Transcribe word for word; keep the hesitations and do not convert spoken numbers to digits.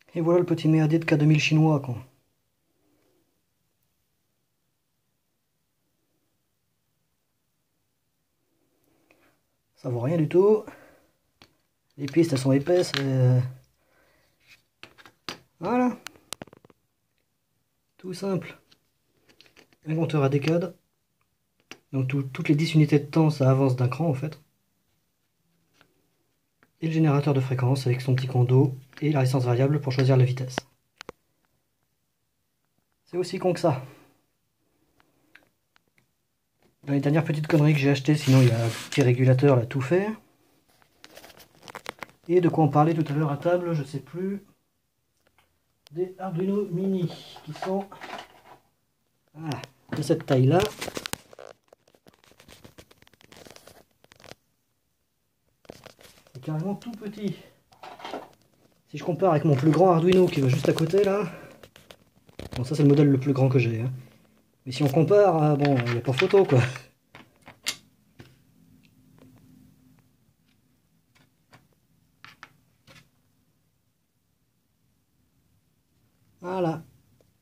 Et voilà le petit M A D de K deux mille chinois, quoi. Ça vaut rien du tout. Les pistes elles sont épaisses. Et... voilà. Tout simple. Un compteur à décade. Donc tout, toutes les dix unités de temps ça avance d'un cran en fait. Et le générateur de fréquence avec son petit condo et la résistance variable pour choisir la vitesse. C'est aussi con que ça. Dans les dernières petites conneries que j'ai achetées, sinon il y a un petit régulateur là tout fait. Et de quoi on parlait tout à l'heure à table, je sais plus. Des Arduino Mini qui sont ah, de cette taille là. C'est carrément tout petit. Si je compare avec mon plus grand Arduino qui va juste à côté là. Bon ça c'est le modèle le plus grand que j'ai. Hein. Mais si on compare, bon il n'y a pas photo quoi. Voilà.